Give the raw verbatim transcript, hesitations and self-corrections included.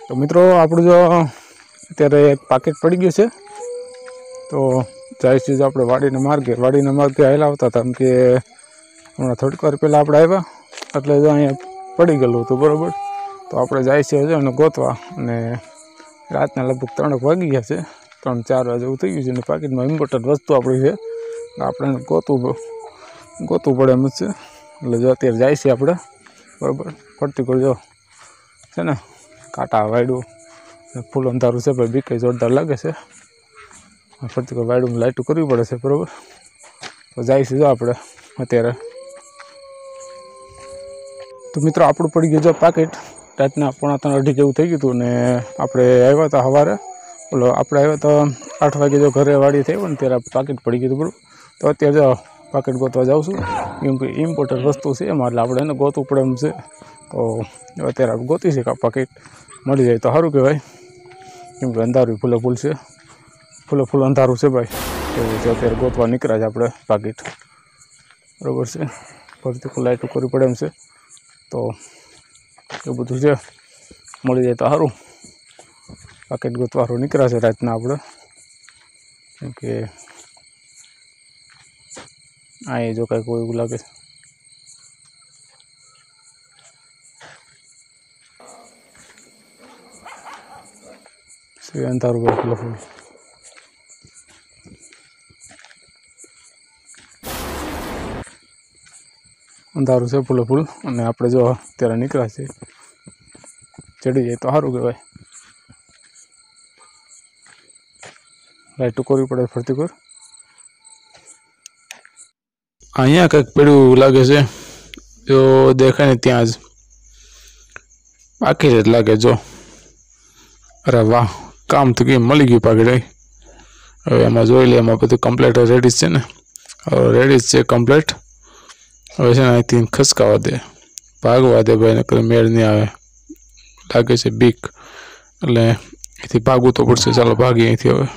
तो मित्रों આપણું जो અત્યારે એક પાકેટ પડી ગયું છે તો જઈશું આપણે વાડીના માર્ગે વાડીના માર્ગે આવેલા આવતા હતા કે હમણાં થોડીક વાર પહેલાં આપણે આવ્યા એટલે જો અહીંયા પડી ગયેલું હતું બરાબર। તો આપણે જઈશું હજુ અને ગોતવા અને રાતના લગભગ ત્રણેક વાગી ગયા છે, ત્રણ ચાર વાગે એવું થઈ ગયું છે અને પાકીટમાં ઇમ્પોર્ટન્ટ વસ્તુ આપણી છે આપણે ગોતવું ગોતવું પડે એમ જ છે। એટલે જો અત્યારે જાય છે આપણે બરાબર। ફરતી કોઈ જો છે ને કાંટા વાયડું ફૂલ અંધારું છે ભાઈ, બીકે જોરદાર લાગે છે। ફરતી કોઈ વાયડું લાઇટું કરવી પડે છે બરાબર। તો જઈશું જો આપણે અત્યારે। તો મિત્રો આપણું પડી ગયું જો પાકેટ રાતના પોણા ત્રણ અઢી જેવું થઈ ગયું હતું ને આપણે આવ્યા હતા સવારે ઓલો આપણે આવ્યા તો આઠ વાગે જો ઘરે વાડી થઈ ને ત્યારે પાકેટ પડી ગયું બરાબર। તો અત્યારે જો પાકેટ ગોતવા જાઉં છું કેમ કે ઇમ્પોર્ટન્ટ વસ્તુ છે એમાં એટલે આપણે એને ગોતવું પડે એમ છે। તો અત્યારે આપણે ગોતી છે પાકેટ મળી જાય તો સારું કહેવાય કેમ કે અંધારું ફૂલે ફૂલ છે, ફૂલે ફૂલ અંધારું છે ભાઈ। એવું છે અત્યારે ગોતવા નીકળ્યા છે આપણે પાકેટ બરાબર છે। ફરતી લાઇટું કરવી પડે એમ છે તો એ બધું છે, મળી જાય તો સારું। પાકેટ ગોતવારું નીકળ્યા છે રાતના આપણે કેમ કે અહીં જો કાંઈક હોય એવું લાગે છે અંધારું ભાઈ ફૂલે ફૂલ। અંધારું છે ફૂલે ફૂલ અને આપણે જો અત્યારે નીકળ્યા છે ચડી જાય તો સારું કહેવાય। લાઇટું કરવી પડે ફરતી કર। અહીંયા કંઈક પડ્યું લાગે છે, જો દેખાય ને ત્યાં જ પાકેટ જ લાગે જો। અરે વાહ, કામ તો કેમ મળી ગયું પાકેટ। હવે એમાં જોઈ લે, એમાં બધું કમ્પ્લીટ રેડી છે ને, રેડી છે કમ્પ્લીટ। હવે છે ને અહીંથી ખસકાવા દે, ભાગવા દે ભાઈ, નકર મેળ નહીં આવે લાગે છે બીક, એટલે અહીંથી ભાગવું તો પડશે। ચાલો ભાગીએ અહીંથી હવે।